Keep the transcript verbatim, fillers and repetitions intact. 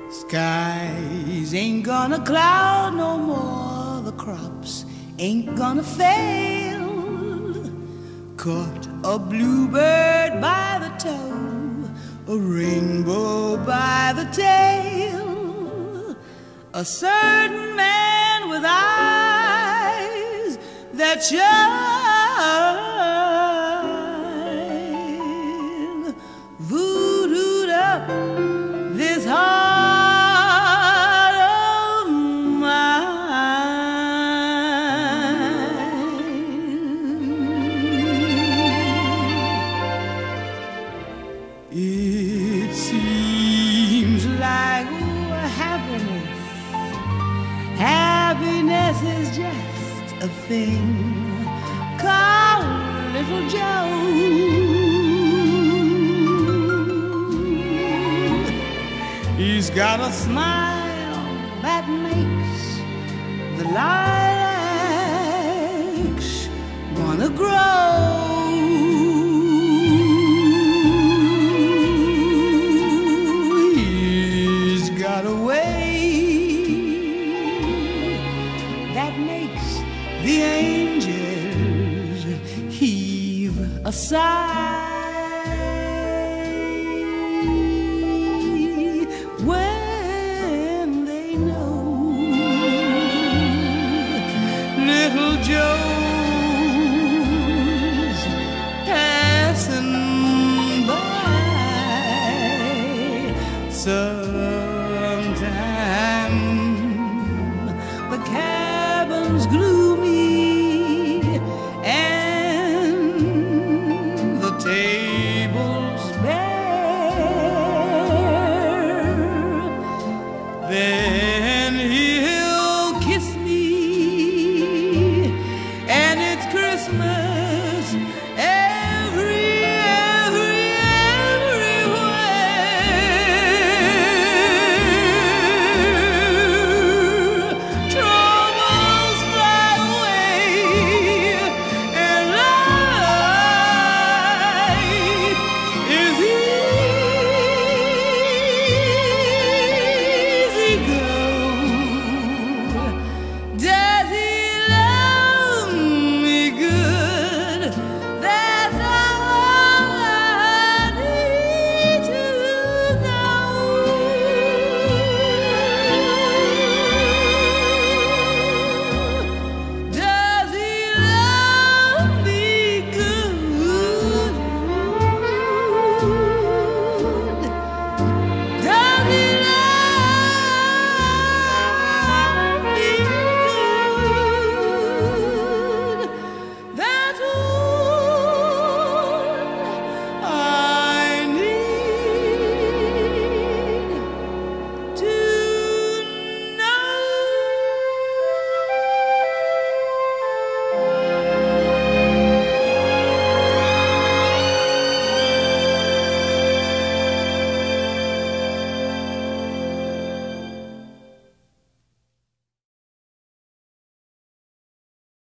Skies ain't gonna cloud no more, the crops ain't gonna fail. Caught a bluebird by the toe, a rainbow by the tail. A certain man with eyes that shine voodooed up this heart of mine. It seems like oh, happiness, happiness is just a thing called Little Joe. He's got a smile that makes the lilacs wanna grow. He's got a way that makes the angels heave a sigh when they know Little Joe's passing by. Sometime the cat